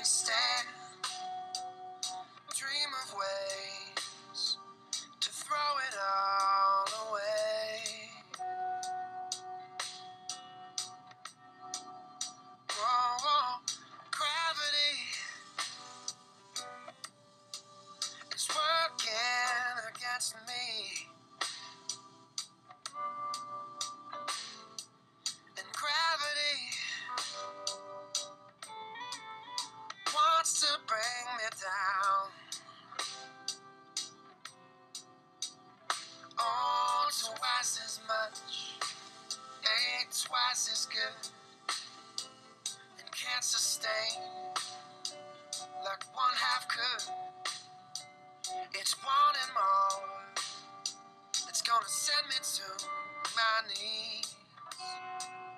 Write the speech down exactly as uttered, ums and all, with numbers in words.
stand, dream of ways to throw it all away. Whoa, whoa, gravity is working against me, and gravity wants to bring me down. Oh, twice as much ain't twice as good, and can't sustain like one half could. It's wanting more, it's gonna send me to my knees.